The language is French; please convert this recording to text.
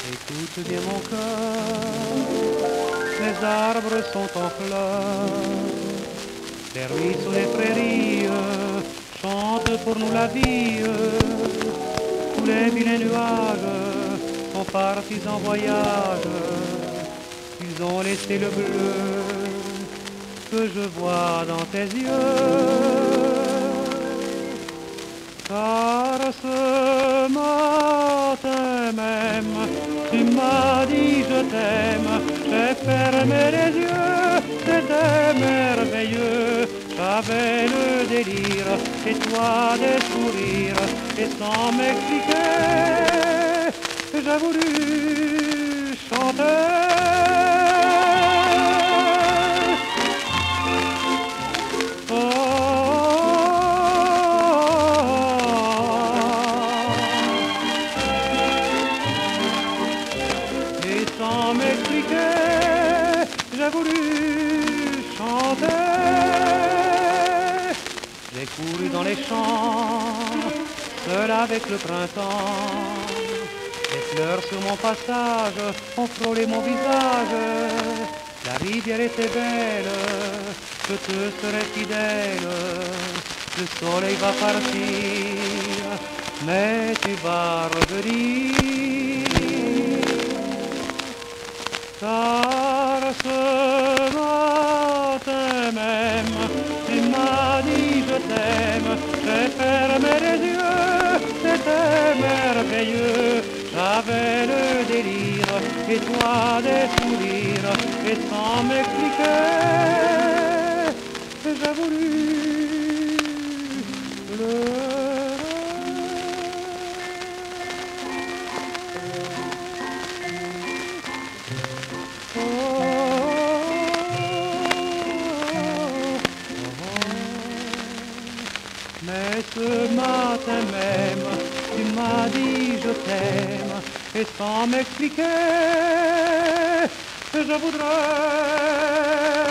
Écoute bien mon cœur, les arbres sont en fleurs, les ruisseaux des prairies chantent pour nous la vie. Tous les vilains nuages sont partis en voyage, ils ont laissé le bleu que je vois dans tes yeux. Car ce matin même, tu m'as dit je t'aime, j'ai fermé les yeux, c'était merveilleux. J'avais le délire, et toi des sourires, et sans m'expliquer, j'ai voulu chanter. Et sans m'expliquer, j'ai voulu chanter. J'ai couru dans les champs, seul avec le printemps. Les fleurs sur mon passage ont frôlé mon visage. La rivière était belle, je te serai fidèle. Le soleil va partir, mais tu vas revenir. Car ce matin même, tu m'as dit je t'aime, j'ai fermé les yeux, c'était merveilleux. J'avais le délire, et toi des sourires, et sans m'expliquer, j'ai voulu pleurer. Mais ce matin même, tu m'as dit je t'aime, et sans m'expliquer, je voudrais